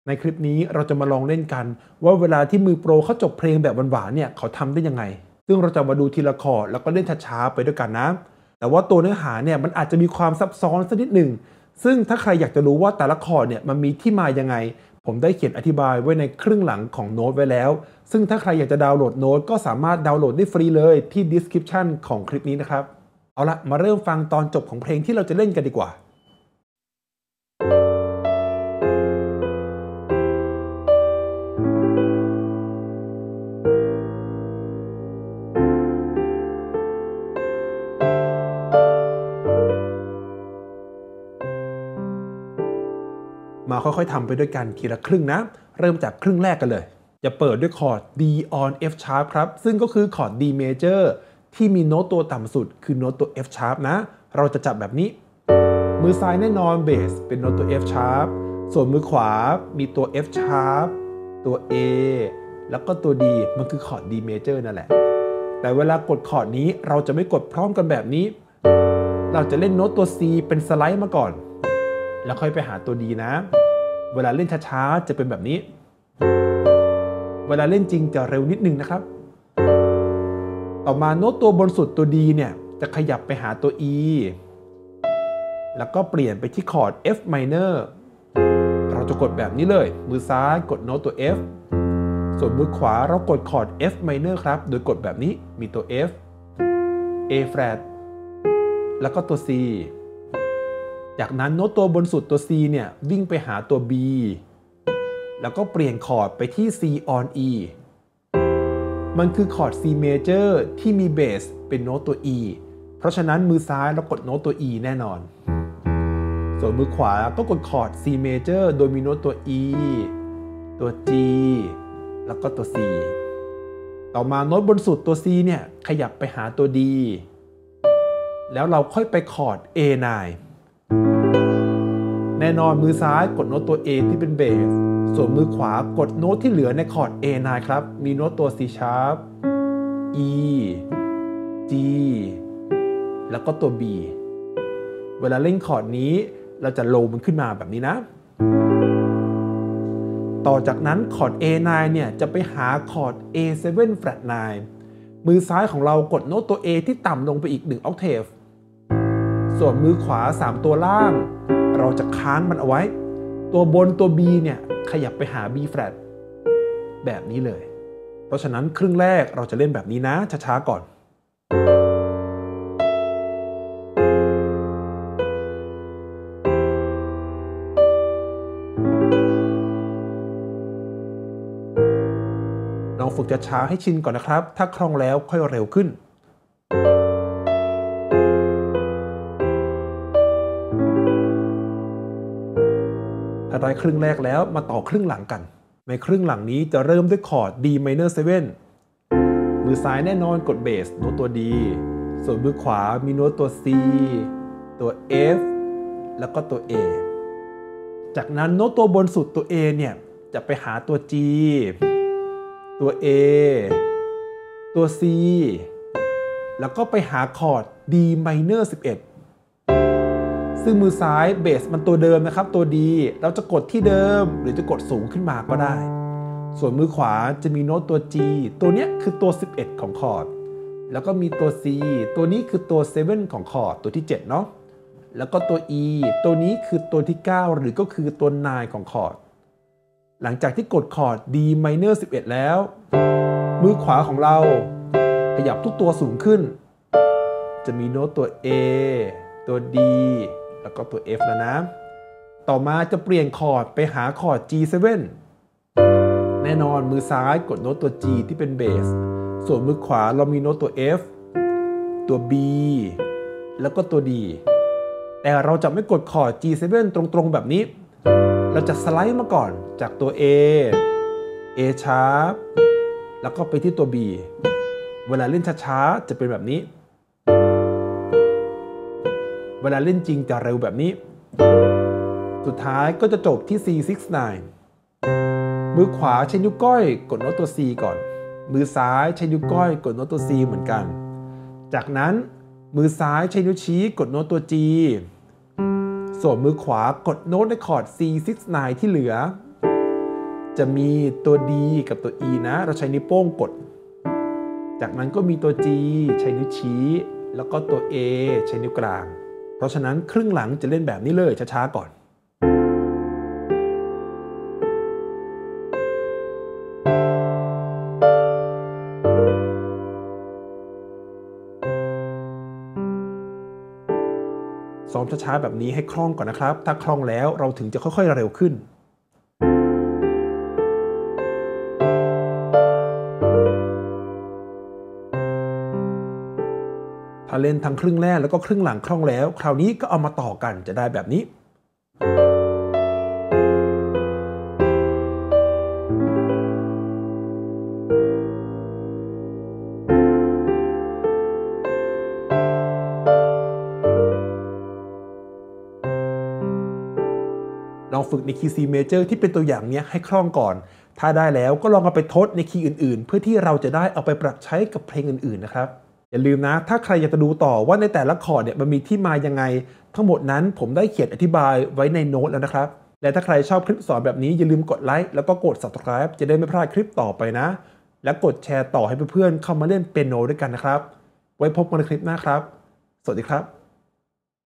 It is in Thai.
ในคลิปนี้เราจะมาลองเล่นกันว่าเวลาที่มือโปรเขาจบเพลงแบบหวานๆเนี่ยเขาทำได้ยังไงซึ่งเราจะมาดูทีละคอร์ดแล้วก็เล่นช้าๆไปด้วยกันนะแต่ว่าตัวเนื้อหาเนี่ยมันอาจจะมีความซับซ้อนสักนิดหนึ่งซึ่งถ้าใครอยากจะรู้ว่าแต่ละคอร์ดเนี่ยมันมีที่มายังไงผมได้เขียนอธิบายไว้ในครึ่งหลังของโน้ตไว้แล้วซึ่งถ้าใครอยากจะดาวน์โหลดโน้ตก็สามารถดาวน์โหลดได้ฟรีเลยที่ description ของคลิปนี้นะครับเอาละมาเริ่มฟังตอนจบของเพลงที่เราจะเล่นกันดีกว่ามาค่อยๆทำไปด้วยกันทีละครึ่งนะเริ่มจากครึ่งแรกกันเลยจะเปิดด้วยคอร์ด D on F sharp ครับซึ่งก็คือคอร์ด D major ที่มีโน้ตตัวต่ำสุดคือโน้ตตัว F sharp นะเราจะจับแบบนี้มือซ้ายแน่นอนเบสเป็นโน้ตตัว F sharp ส่วนมือขวามีตัว F sharp ตัว A แล้วก็ตัว D มันคือคอร์ด D major นั่นแหละแต่เวลากดคอร์ดนี้เราจะไม่กดพร้อมกันแบบนี้เราจะเล่นโน้ตตัว C เป็นสไลด์มาก่อนแล้วค่อยไปหาตัว D นะเวลาเล่นช้าๆจะเป็นแบบนี้เวลาเล่นจริงจะเร็วนิดนึงนะครับต่อมาโน้ตตัวบนสุดตัว D เนี่ยจะขยับไปหาตัว E แล้วก็เปลี่ยนไปที่คอร์ด F minor เราจะกดแบบนี้เลยมือซ้ายกดโน้ตตัว F ส่วนมือขวาเรากดคอร์ด F minor ครับโดยกดแบบนี้มีตัว F A flat แล้วก็ตัว C จากนั้นโน้ตตัวบนสุดตัว C เนี่ยวิ่งไปหาตัว B แล้วก็เปลี่ยนคอร์ดไปที่ C on E มันคือคอร์ด C major ที่มีเบสเป็นโน้ตตัว E เพราะฉะนั้นมือซ้ายเรากดโน้ตตัว E แน่นอนส่วนมือขวาก็กดคอร์ด C major โดยมีโน้ตตัว E ตัว G แล้วก็ตัว C ต่อมาโน้ตบนสุดตัว C เนี่ยขยับไปหาตัว D แล้วเราค่อยไปคอร์ด A9 แน่นอนมือซ้ายกดโน้ตตัว A ที่เป็นเบสส่วนมือขวากดโน้ตที่เหลือในคอร์ด A9 ครับมีโน้ตตัว C sharp E G แล้วก็ตัว B เวลาเล่นคอร์ดนี้เราจะโลมันขึ้นมาแบบนี้นะต่อจากนั้นคอร์ด A9 เนี่ยจะไปหาคอร์ด A7 flat 9มือซ้ายของเรากดโน้ตตัว A ที่ต่ำลงไปอีก1 octave ส่วนมือขวา3ตัวล่างเราจะค้างมันเอาไว้ตัวบนตัว B เนี่ยขยับไปหา B flat แบบนี้เลยเพราะฉะนั้นครึ่งแรกเราจะเล่นแบบนี้นะช้าๆก่อนลองฝึกช้าๆให้ชินก่อนนะครับถ้าคล่องแล้วค่อยเร็วขึ้นถ้าได้ครึ่งแรกแล้วมาต่อครึ่งหลังกันในครึ่งหลังนี้จะเริ่มด้วยคอร์ด D minor 7มือซ้ายแน่นอนกดเบสโน้ตตัว D ส่วนมือขวามีโน้ตตัว C ตัว F แล้วก็ตัว A จากนั้นโน้ตตัวบนสุดตัว A เนี่ยจะไปหาตัว G ตัว A ตัว C แล้วก็ไปหาคอร์ด D minor 11ซึ่งมือซ้ายเบสมันตัวเดิมนะครับตัว D เราจะกดที่เดิมหรือจะกดสูงขึ้นมาก็ได้ส่วนมือขวาจะมีโน้ตตัว G ตัวนี้คือตัว11ของคอร์ดแล้วก็มีตัว C ตัวนี้คือตัว7ของคอร์ดตัวที่7เนาะแล้วก็ตัว E ตัวนี้คือตัวที่9หรือก็คือตัว9ของคอร์ดหลังจากที่กดคอร์ด D minor 11แล้วมือขวาของเราขยับทุกตัวสูงขึ้นจะมีโน้ตตัว A ตัว D แล้วก็ตัว F แล้วนะต่อมาจะเปลี่ยนคอร์ดไปหาคอร์ด G7 แน่นอนมือซ้ายกดโน้ตตัว G ที่เป็นเบสส่วนมือขวาเรามีโน้ตตัว F ตัว B แล้วก็ตัว D แต่เราจะไม่กดคอร์ด G7 ตรงๆแบบนี้เราจะสไลด์มาก่อนจากตัว A sharp แล้วก็ไปที่ตัว B เวลาเล่นช้าๆจะเป็นแบบนี้เวลาเล่นจริงจะเร็วแบบนี้สุดท้ายก็จะจบที่ C69 มือขวาใช้นิ้วก้อยกดโน้ตตัว C ก่อนมือซ้ายใช้นิ้วก้อยกดโน้ตตัว C เหมือนกันจากนั้นมือซ้ายใช้นิ้วชี้กดโน้ตตัว G ส่วนมือขวากดโน้ตในคอร์ด C69 ที่เหลือจะมีตัว D กับตัว E นะเราใช้นิ้วโป้งกดจากนั้นก็มีตัว G ใช้นิ้วชี้แล้วก็ตัว A ใช้นิ้วกลางเพราะฉะนั้นครึ่งหลังจะเล่นแบบนี้เลยช้าๆก่อนซ้อมช้าๆแบบนี้ให้คล่องก่อนนะครับถ้าคล่องแล้วเราถึงจะค่อยๆเร็วขึ้นถ้าเล่นทั้งครึ่งแรกแล้วก็ครึ่งหลังคล่องแล้วคราวนี้ก็เอามาต่อกันจะได้แบบนี้ลองฝึกในคีย์ C Major ที่เป็นตัวอย่างนี้ให้คล่องก่อนถ้าได้แล้วก็ลองเอาไปทดในคีย์อื่นๆเพื่อที่เราจะได้เอาไปปรับใช้กับเพลงอื่นๆนะครับอย่าลืมนะถ้าใครอยากจะดูต่อว่าในแต่ละคอร์ดเนี่ยมันมีที่มายังไงทั้งหมดนั้นผมได้เขียนอธิบายไว้ในโน้ตแล้วนะครับและถ้าใครชอบคลิปสอนแบบนี้อย่าลืมกดไลค์แล้วก็กด Subscribe จะได้ไม่พลาดคลิปต่อไปนะและกดแชร์ต่อให้เพื่อนๆเข้ามาเล่นเปียโนด้วยกันนะครับไว้พบกันในคลิปหน้าครับสวัสดีครับ